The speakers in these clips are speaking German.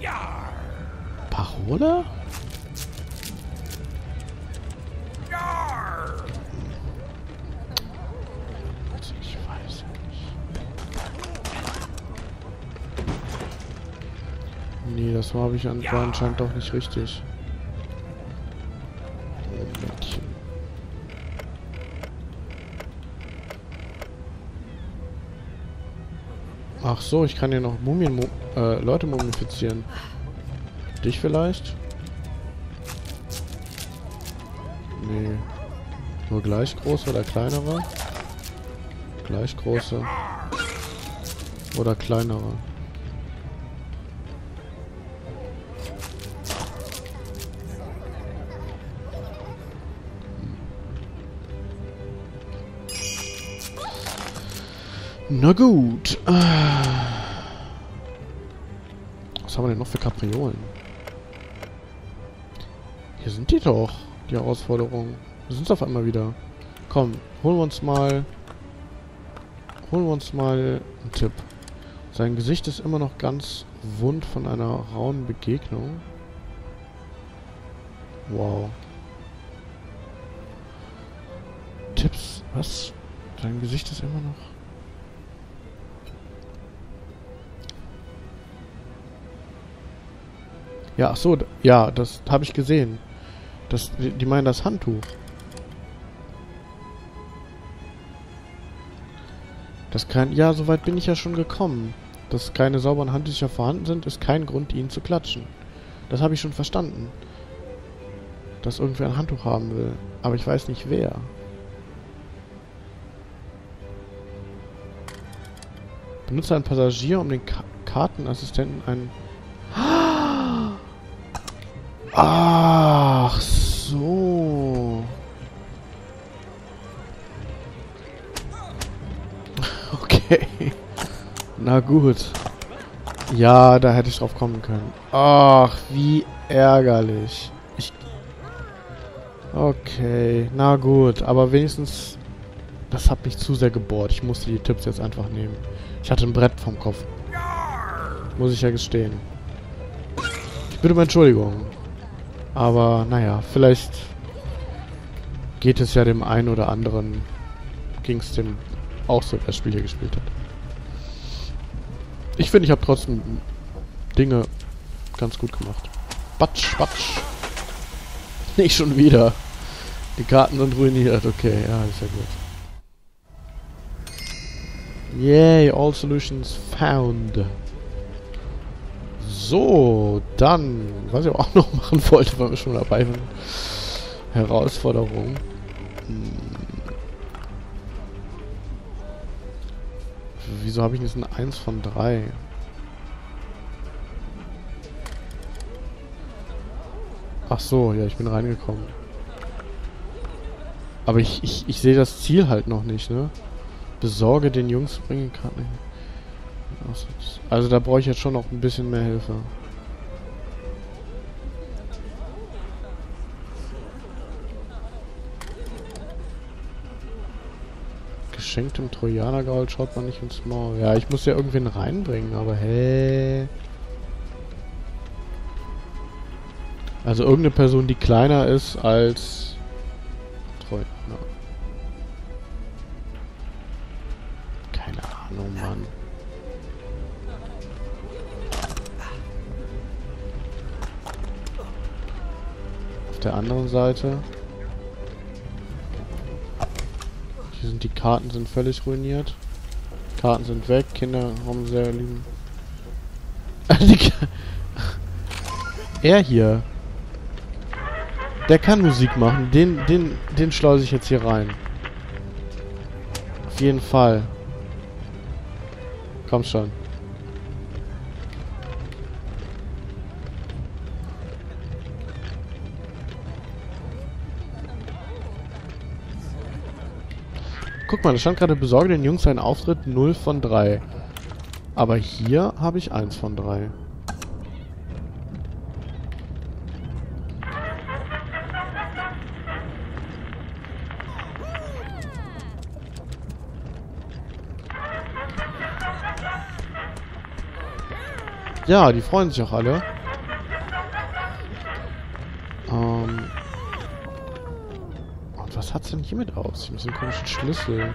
Parole? Ich weiß nicht. Nee, das war ich war anscheinend doch nicht richtig. Momentchen. Ach so, ich kann ja noch Leute mumifizieren. Dich vielleicht? Nee. Nur gleich große oder kleinere? Gleich große. Oder kleinere. Na gut. Was haben wir denn noch für Kapriolen? Hier sind die doch, die Herausforderungen. Wir sind auf einmal wieder. Komm, holen wir uns mal einen Tipp. Sein Gesicht ist immer noch ganz wund von einer rauen Begegnung. Wow. Tipps, was? Sein Gesicht ist immer noch... Ja, ach so, ja, das habe ich gesehen. Die meinen das Handtuch. Ja, soweit bin ich ja schon gekommen. Dass keine sauberen Handtücher vorhanden sind, ist kein Grund, ihnen zu klatschen. Das habe ich schon verstanden. Dass irgendwer ein Handtuch haben will. Aber ich weiß nicht wer. Benutze einen Passagier, um den Kartenassistenten einen... Ach so. Okay. Na gut. Ja, da hätte ich drauf kommen können. Ach, wie ärgerlich. Okay, na gut. Aber wenigstens... Das hat mich zu sehr gebohrt. Ich musste die Tipps jetzt einfach nehmen. Ich hatte ein Brett vom Kopf. Muss ich ja gestehen. Ich bitte um Entschuldigung. Aber, naja, vielleicht geht es ja dem einen oder anderen, ging es dem auch so, der das Spiel hier gespielt hat. Ich finde, ich habe trotzdem Dinge ganz gut gemacht. Batsch, batsch. Nicht schon wieder. Die Karten sind ruiniert. Okay, ja, ist ja gut. Yay, all solutions found. So, dann, was ich auch noch machen wollte, weil wir schon dabei sind. Herausforderung. Wieso habe ich jetzt eine 1 von 3? Ach so, ja, ich bin reingekommen. Aber ich sehe das Ziel halt noch nicht, ne? Besorge den Jungs, bringen Karten. Also da brauche ich jetzt schon noch ein bisschen mehr Hilfe. Geschenktem Trojanergaul schaut man nicht ins Maul. Ja, ich muss ja irgendwen reinbringen, aber hä? Also irgendeine Person, die kleiner ist als Trojaner. Keine Ahnung, Mann. Auf der anderen Seite. Hier sind die Karten sind völlig ruiniert. Karten sind weg, Kinder haben sehr lieben. Er hier. Der kann Musik machen. Den schleuse ich jetzt hier rein. Auf jeden Fall. Komm schon. Guck mal, da stand gerade, besorge den Jungs einen Auftritt 0 von 3. Aber hier habe ich 1 von 3. Ja, die freuen sich auch alle. Was hat's denn hiermit aus? Ich muss einen komischen Schlüssel.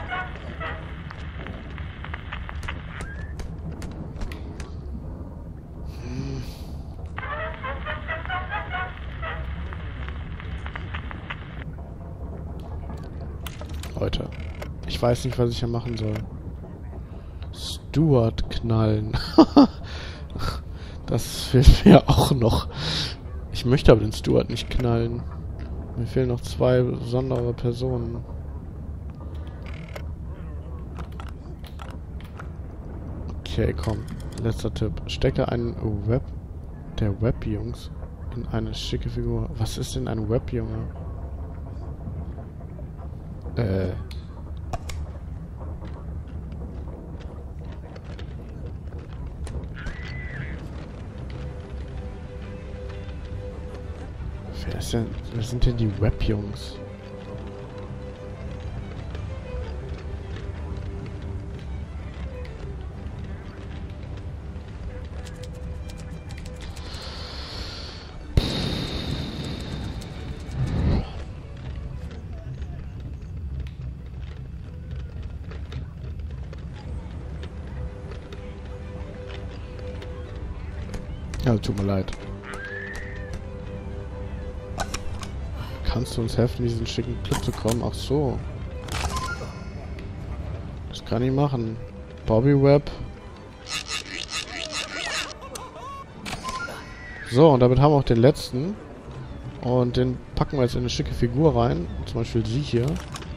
Leute, ich weiß nicht, was ich hier machen soll. Stuart knallen. Das fehlt mir auch noch. Ich möchte aber den Stuart nicht knallen. Mir fehlen noch 2 besondere Personen. Okay, komm. Letzter Tipp. Stecke einen der Web-Jungs in eine schicke Figur. Was ist denn ein Web-Junge? Wer sind denn die Web-Jungs? Ja, tut mir leid. Kannst du uns helfen, diesen schicken Clip zu kommen? Ach so. Das kann ich machen. Bobby Web. So, und damit haben wir auch den letzten. Und den packen wir jetzt in eine schicke Figur rein. Zum Beispiel sie hier.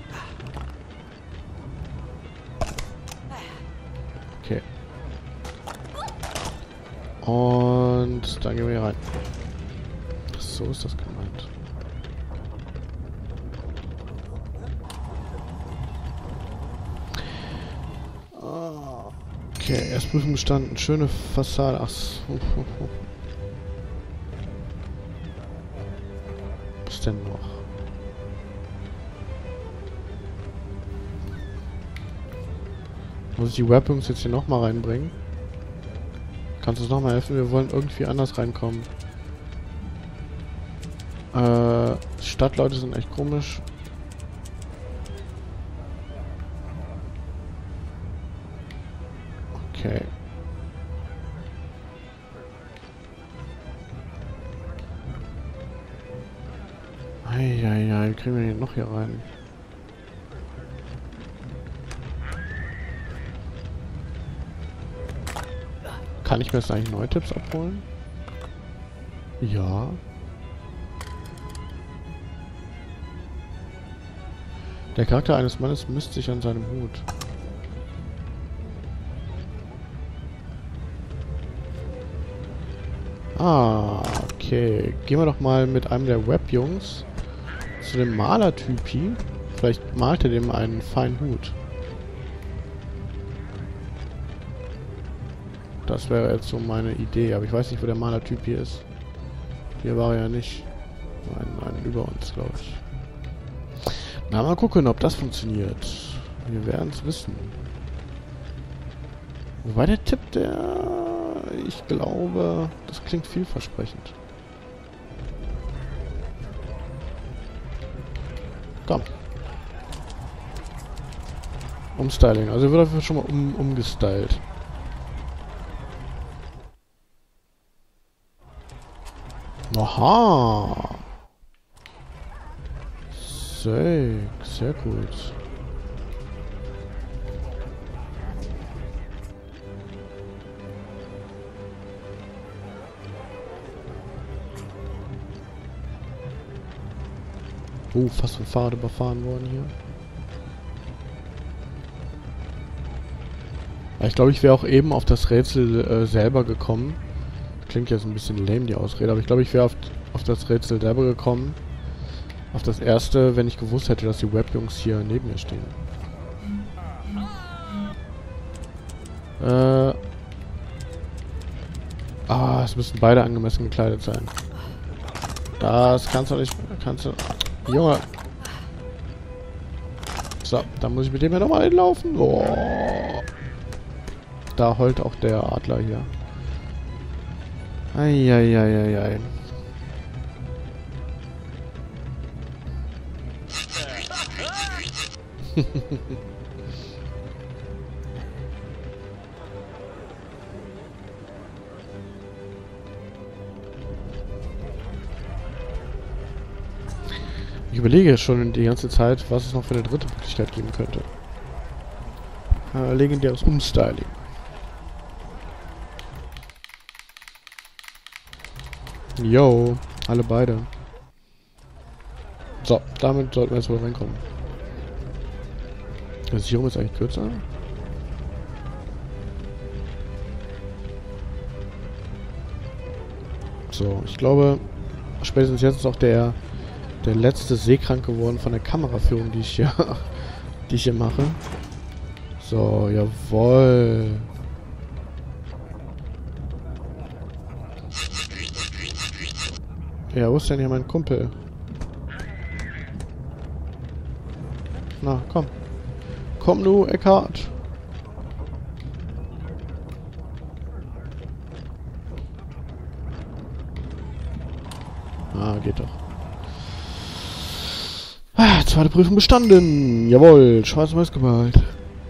Okay. Und dann gehen wir hier rein. Ach, so ist das gemeint. Okay, Erstprüfung bestanden. Schöne Fassade. Ach so. Was denn noch? Muss ich die Weapons jetzt hier nochmal reinbringen? Kannst du uns nochmal helfen? Wir wollen irgendwie anders reinkommen. Stadtleute sind echt komisch. Okay. Eieiei, wie kriegen wir den noch hier rein? Kann ich mir jetzt eigentlich neue Tipps abholen? Ja. Der Charakter eines Mannes misst sich an seinem Hut. Ah, okay. Gehen wir doch mal mit einem der Web-Jungs zu dem Malertypi. Vielleicht malt er dem einen feinen Hut. Das wäre jetzt so meine Idee, aber ich weiß nicht, wo der Malertyp hier ist. Hier war er ja nicht. Nein, über uns, glaube ich. Na, mal gucken, ob das funktioniert. Wir werden es wissen. Wobei der Tipp, ich glaube, das klingt vielversprechend. Komm. Umstyling. Also wird dafür schon mal umgestylt. Aha. Sehr gut. Fast vom Fahrrad überfahren worden hier. Ja, ich glaube, ich wäre auch eben auf das Rätsel selber gekommen. Klingt jetzt ein bisschen lame, die Ausrede, aber ich glaube, ich wäre auf das Rätsel selber gekommen. Auf das erste, wenn ich gewusst hätte, dass die Web-Jungs hier neben mir stehen. Es müssen beide angemessen gekleidet sein. Das kannst du nicht... Junge! So, dann muss ich mit dem ja nochmal hinlaufen. Oh. Da heult auch der Adler hier. Eieieiei. Ich überlege schon die ganze Zeit, was es noch für eine dritte Möglichkeit geben könnte. Legendäres Umstyling. Yo, alle beide. So, damit sollten wir jetzt wohl reinkommen. Die Sicherung ist eigentlich kürzer. So, ich glaube, spätestens jetzt ist auch der letzte seekrank geworden von der Kameraführung, die ich hier mache. So, jawohl. Ja, wo ist denn hier mein Kumpel? Na, komm. Komm du, Eckhart. Ah, geht doch. Ah, zweite Prüfung bestanden. Jawohl, schwarz-weiß gemalt.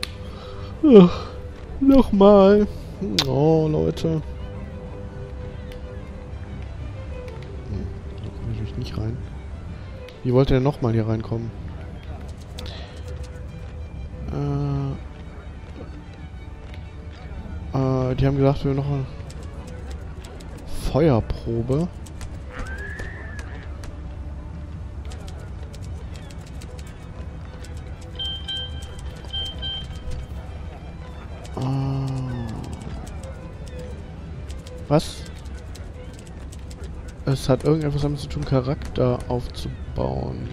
Nochmal. Oh, Leute. Da komme ich natürlich nicht rein. Wie wollt ihr denn nochmal hier reinkommen? Die haben gesagt, wir noch eine Feuerprobe. Was? Es hat irgendetwas damit zu tun, Charakter aufzubauen.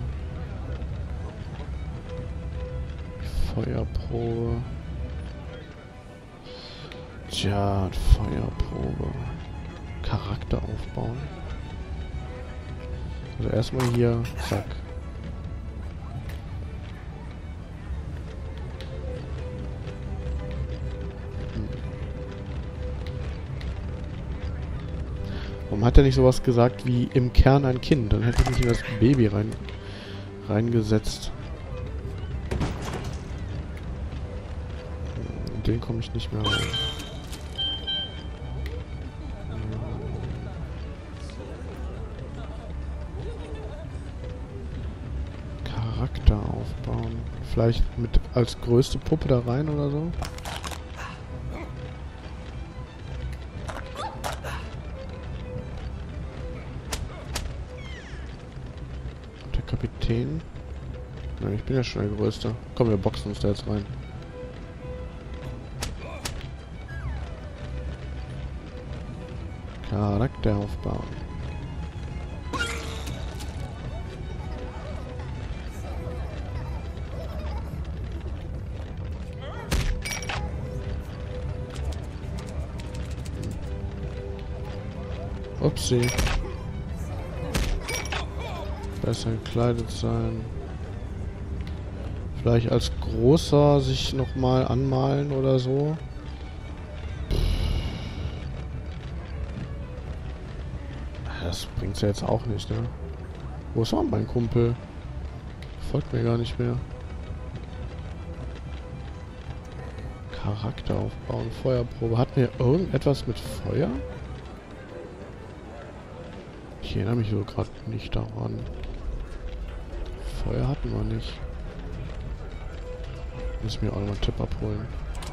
Feuerprobe. Tja, Feuerprobe. Charakter aufbauen. Also erstmal hier, zack. Warum hat er nicht sowas gesagt wie im Kern ein Kind? Dann hätte ich mich in das Baby reingesetzt. In den komme ich nicht mehr rein. Charakter aufbauen. Vielleicht mit als größte Puppe da rein oder so? Kapitän. Nein, ich bin ja schon der Größte. Komm, wir boxen uns da jetzt rein. Charakter aufbauen. Upsi. Besser gekleidet sein. Vielleicht als Großer sich nochmal anmalen oder so. Das bringt's ja jetzt auch nicht, ne? Wo ist mein Kumpel? Folgt mir gar nicht mehr. Charakter aufbauen, Feuerprobe. Hatten wir irgendetwas mit Feuer? Ich erinnere mich so gerade nicht daran. Feuer hatten wir nicht. Muss mir auch noch einen Tipp abholen.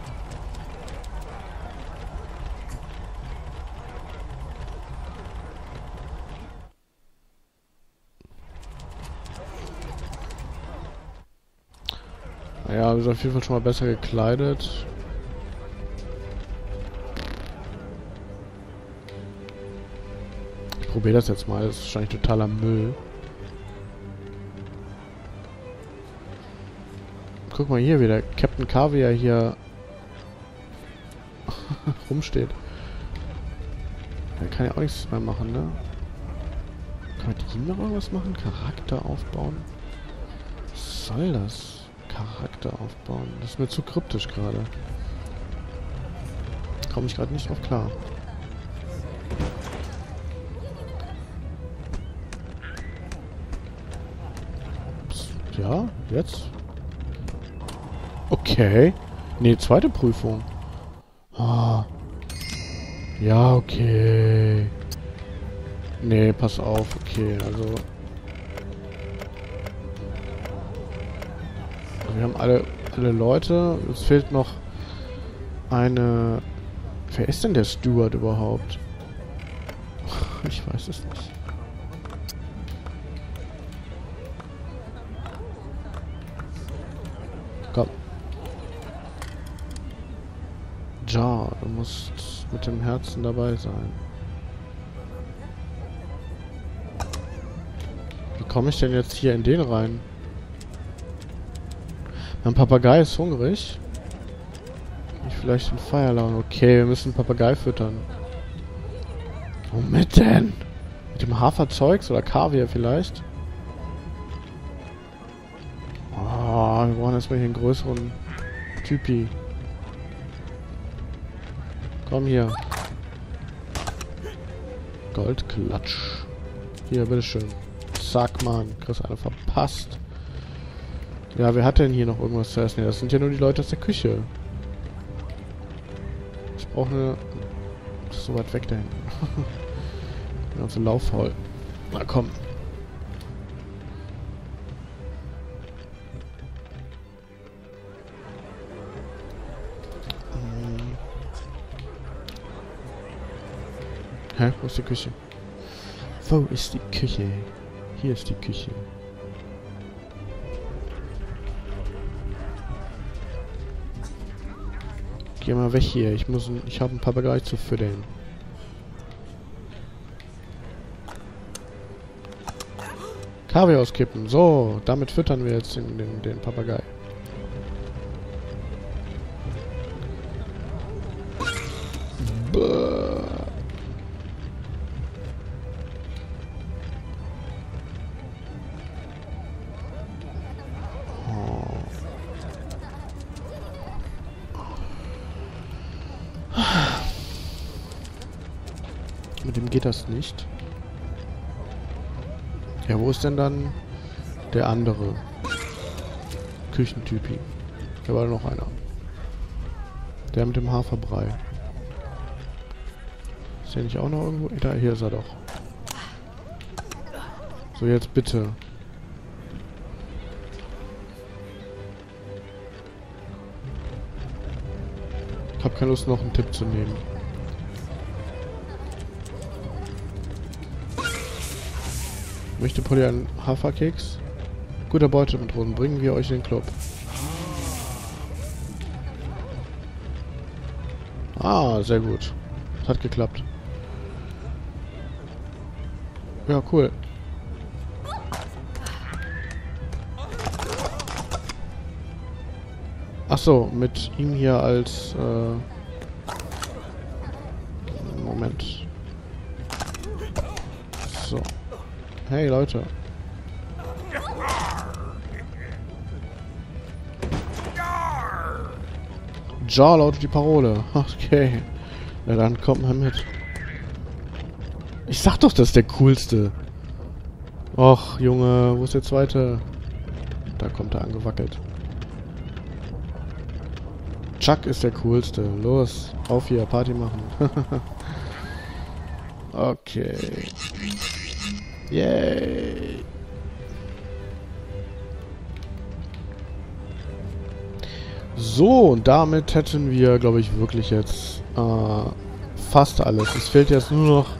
Naja, wir sind auf jeden Fall schon mal besser gekleidet. Ich probiere das jetzt mal. Das ist wahrscheinlich totaler Müll. Guck mal hier, wie der Captain Caviar hier rumsteht. Der kann ja auch nichts mehr machen, ne? Kann man mit ihm noch irgendwas machen? Charakter aufbauen? Was soll das? Charakter aufbauen. Das ist mir zu kryptisch gerade. Komme ich gerade nicht drauf klar. Ups. Ja, jetzt? Okay. Nee, zweite Prüfung. Ah. Ja, okay. Nee, pass auf. Okay, also... Wir haben alle Leute. Es fehlt noch eine... Wer ist denn der Steward überhaupt? Ich weiß es nicht. Komm. Ja, du musst mit dem Herzen dabei sein. Wie komme ich denn jetzt hier in den rein? Mein Papagei ist hungrig. Ich vielleicht den Feierlaune. Okay, wir müssen den Papagei füttern. Womit denn? Mit dem Haferzeugs oder Kaviar vielleicht? Oh, wir brauchen erstmal hier einen größeren Typi. Komm hier. Goldklatsch. Hier, bitteschön. Zack, Mann. Kriegst eine verpasst. Ja, wer hat denn hier noch irgendwas zu essen? Ja, das sind ja nur die Leute aus der Küche. Ich brauche eine... Das ist so weit weg da hinten. Bin so lauffaul. Na komm. Hä? Wo ist die Küche? Wo ist die Küche? Hier ist die Küche. Geh mal weg hier. Ich habe einen Papagei zu füttern. Kaviar auskippen. So, damit füttern wir jetzt den Papagei. Mit dem geht das nicht. Ja, wo ist denn dann der andere Küchentypi? Da war noch einer. Der mit dem Haferbrei. Ist der nicht auch noch irgendwo? Da, hier ist er doch. So, jetzt bitte. Ich habe keine Lust, noch einen Tipp zu nehmen. Möchte Polly einen Haferkeks? Guter Beutemethoden, bringen wir euch in den Club. Ah, sehr gut. Das hat geklappt. Ja, cool. Ach so, mit ihm hier als Moment. So. Hey Leute. Ja lautet die Parole. Okay. Na dann kommt mal mit. Ich sag doch, das ist der coolste. Och, Junge, wo ist der zweite? Da kommt er angewackelt. Chuck ist der coolste. Los, auf hier, Party machen. Okay. Yay. So, und damit hätten wir, glaube ich, wirklich jetzt fast alles. Es fehlt jetzt nur noch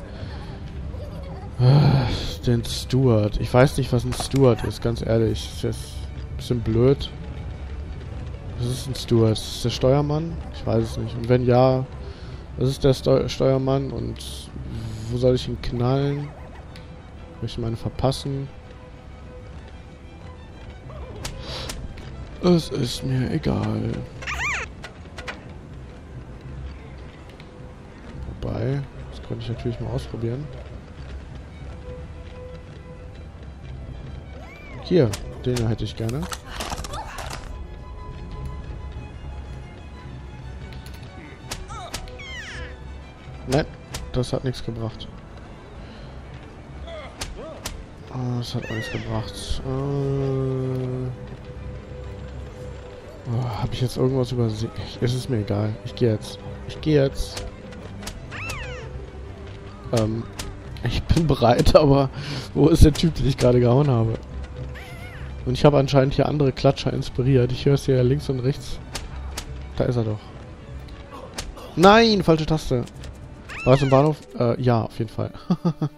den Steward. Ich weiß nicht, was ein Steward ist, ganz ehrlich. Ist jetzt ein bisschen blöd. Was ist ein Steward? Ist das der Steuermann? Ich weiß es nicht. Und wenn ja, was ist der Steuermann und wo soll ich ihn knallen? Möchte ich meine verpassen? Es ist mir egal. Wobei, das könnte ich natürlich mal ausprobieren. Hier, den hier hätte ich gerne. Nein, das hat nichts gebracht. Das hat alles gebracht. Oh, habe ich jetzt irgendwas übersehen? Es ist mir egal. Ich gehe jetzt. Ich gehe jetzt. Ich bin bereit, aber wo ist der Typ, den ich gerade gehauen habe? Und ich habe anscheinend hier andere Klatscher inspiriert. Ich höre es hier links und rechts. Da ist er doch. Nein, falsche Taste. War es im Bahnhof? Ja, auf jeden Fall.